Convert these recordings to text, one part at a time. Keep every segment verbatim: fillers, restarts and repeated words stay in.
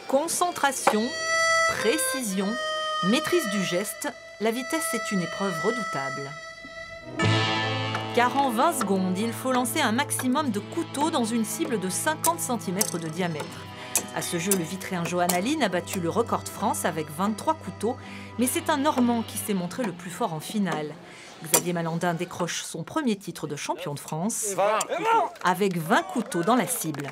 Concentration, précision, maîtrise du geste, la vitesse est une épreuve redoutable. Car en vingt secondes, il faut lancer un maximum de couteaux dans une cible de cinquante centimètres de diamètre. À ce jeu, le Vitréen Johan Aline a battu le record de France avec vingt-trois couteaux, mais c'est un Normand qui s'est montré le plus fort en finale. Xavier Malandin décroche son premier titre de champion de France avec vingt couteaux dans la cible.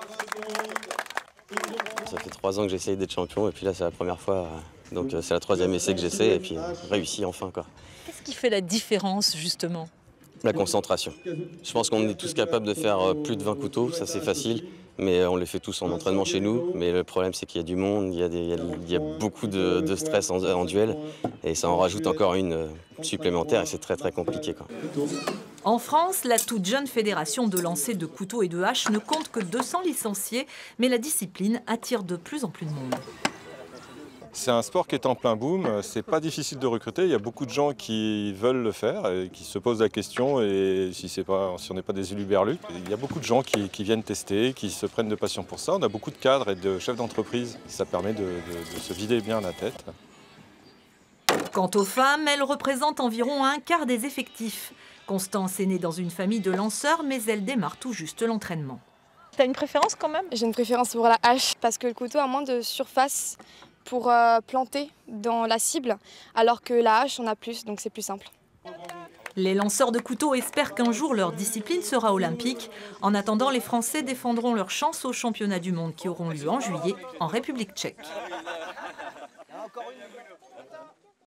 Ça fait trois ans que j'essaye d'être champion et puis là c'est la première fois, donc c'est la troisième essai que j'essaie et puis réussi enfin quoi. Qu'est-ce qui fait la différence justement? La concentration. Je pense qu'on est tous capables de faire plus de vingt couteaux, ça c'est facile, mais on les fait tous en entraînement chez nous. Mais le problème c'est qu'il y a du monde, il y a, des, il y a, il y a beaucoup de, de stress en, en duel et ça en rajoute encore une supplémentaire et c'est très très compliqué quoi. En France, la toute jeune fédération de lancer de couteaux et de haches ne compte que deux cents licenciés, mais la discipline attire de plus en plus de monde. C'est un sport qui est en plein boom, c'est pas difficile de recruter, il y a beaucoup de gens qui veulent le faire et qui se posent la question et si, c'est pas, si on n'est pas des huluberlus. Il y a beaucoup de gens qui, qui viennent tester, qui se prennent de passion pour ça. On a beaucoup de cadres et de chefs d'entreprise, ça permet de, de, de se vider bien la tête. Quant aux femmes, elles représentent environ un quart des effectifs. Constance est née dans une famille de lanceurs, mais elle démarre tout juste l'entraînement. T'as une préférence quand même? J'ai une préférence pour la hache parce que le couteau a moins de surface pour euh, planter dans la cible, alors que la hache en a plus, donc c'est plus simple. Les lanceurs de couteaux espèrent qu'un jour leur discipline sera olympique. En attendant, les Français défendront leur chance aux championnats du monde qui auront lieu en juillet en République tchèque.